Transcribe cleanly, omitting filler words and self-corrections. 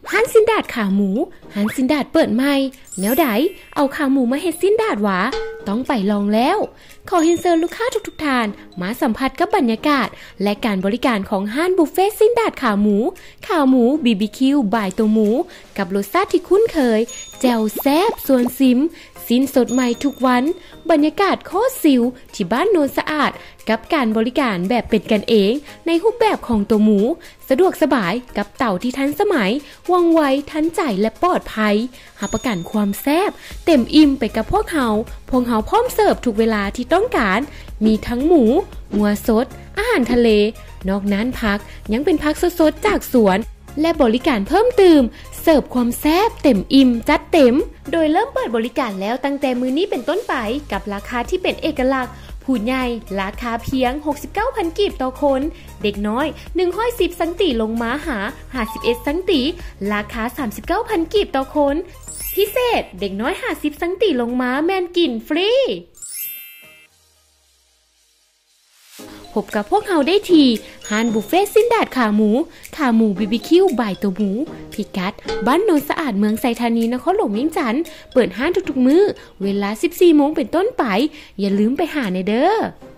ฮันซินดาดขาหมูฮันซินดาดเปิดใหม่แนวใดเอาขาหมูมาเฮ็ดซินดาดหวาต้องไปลองแล้วขอเชิญเชิญลูกค้าทุกท่านมาสัมผัสกับบรรยากาศและการบริการของห้านบุฟเฟ่ซินดาดขาหมูBBQ บ่ายตัวหมูกับรสชาติที่คุ้นเคยแจ่วแซ่บส่วนซิมสิ้นสดใหม่ทุกวันบรรยากาศโคตรซิวที่บ้านโนนสะอาดกับการบริการแบบเป็นกันเองในรูปแบบของตัวหมูสะดวกสบายกับเต่าที่ทันสมัยว่องไวทันใจและปลอดภัยหาประกันความแซ่บเต็มอิ่มไปกับพวกเฮาพร้อมเสิร์ฟทุกเวลาที่ต้องการมีทั้งหมูงัวสดอาหารทะเลนอกนั้นพักยังเป็นพักสดๆจากสวนและบริการเพิ่มเติมเสิร์ฟความแซ่บเต็มอิ่มจัดเต็มโดยเริ่มเปิดบริการแล้วตั้งแต่มื้อนี้เป็นต้นไปกับราคาที่เป็นเอกลักษณ์ผู้ใหญ่ราคาเพียง 69,000 กีบต่อคนเด็กน้อย110สังตีลงมาหา51สังตีราคา 39,000 กีบต่อคนพิเศษเด็กน้อย50สังตีลงมาแมนกินฟรีพบกับพวกเราได้ที่ห้านบุฟเฟ่ซินดาดขาหมู BBQ บ่ายตัวหมูพิกัดบ้านโนนสะอาดเมืองไซธานีนครหลวงเวียงจันทร์เปิดห้านทุกๆมื้อเวลา 14 โมงเป็นต้นไปอย่าลืมไปหาในเด้อ